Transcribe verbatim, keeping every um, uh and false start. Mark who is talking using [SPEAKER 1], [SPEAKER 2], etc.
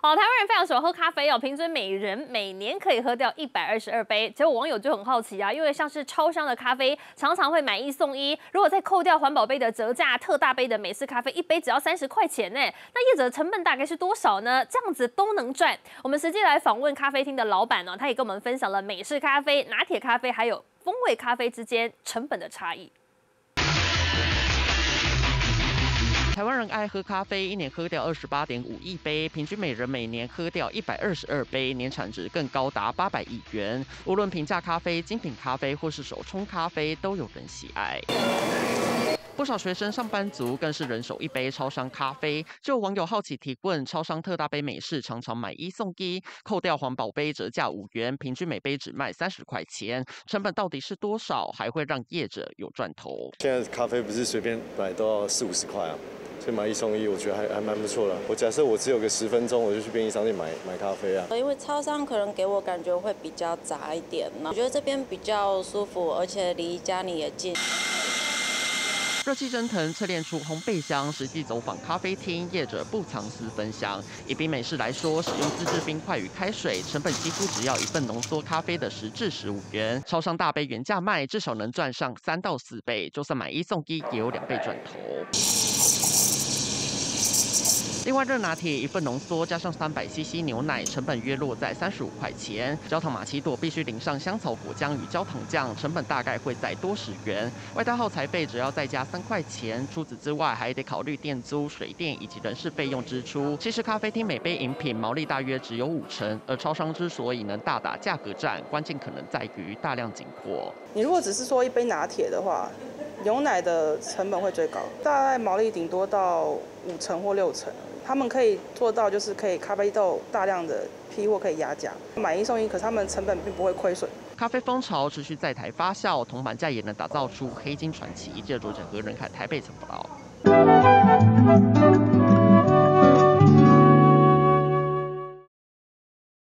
[SPEAKER 1] 好，台湾人非常喜欢喝咖啡哦，平均每人每年可以喝掉一百二十二杯。结果网友就很好奇啊，因为像是超商的咖啡常常会买一送一，如果再扣掉环保杯的折价，特大杯的美式咖啡一杯只要三十块钱呢，那业者的成本大概是多少呢？这样子都能赚。我们实际来访问咖啡厅的老板呢，他也跟我们分享了美式咖啡、拿铁咖啡还有风味咖啡之间成本的差异。
[SPEAKER 2] 台湾人爱喝咖啡，一年喝掉二十八点五亿杯，平均每人每年喝掉一百二十二杯，年产值更高达八百亿元。无论平价咖啡、精品咖啡或是手冲咖啡，都有人喜爱。 不少学生、上班族更是人手一杯超商咖啡。就有网友好奇提问：超商特大杯美式常常买一送一，扣掉环保杯折价五元，平均每杯只卖三十块钱，成本到底是多少？还会让业者有赚头？
[SPEAKER 3] 现在咖啡不是随便买都要四五十块啊，所以买一送一，我觉得还还蛮不错的。我假设我只有个十分钟，我就去便利商店买买咖啡啊。
[SPEAKER 4] 因为超商可能给我感觉会比较杂一点嘛，我觉得这边比较舒服，而且离家里也近。
[SPEAKER 2] 热气蒸腾，淬炼出烘焙香。实际走访咖啡厅，业者不藏私分享。以比美式来说，使用自制冰块与开水，成本几乎只要一份浓缩咖啡的十至十五元。超商大杯原价卖，至少能赚上三到四倍。就算买一送一，也有两倍赚头。 另外，热拿铁一份浓缩加上三百 C C 牛奶，成本约落在三十五块钱。焦糖玛奇朵必须淋上香草果浆与焦糖酱，成本大概会再多十元。外带耗材费只要再加三块钱。除此之外，还得考虑电租、水电以及人事费用支出。其实咖啡厅每杯饮品毛利大约只有五成，而超商之所以能大打价格战，关键可能在于大量进货。
[SPEAKER 5] 你如果只是说一杯拿铁的话，牛奶的成本会最高，大概毛利顶多到五成或六成。 他们可以做到，就是可以咖啡豆大量的批货可以压价，买一送一，可是他们成本并不会亏损。
[SPEAKER 2] 咖啡风潮持续在台发酵，铜板价也能打造出黑金传奇。记者卓整和任凯台北采报道。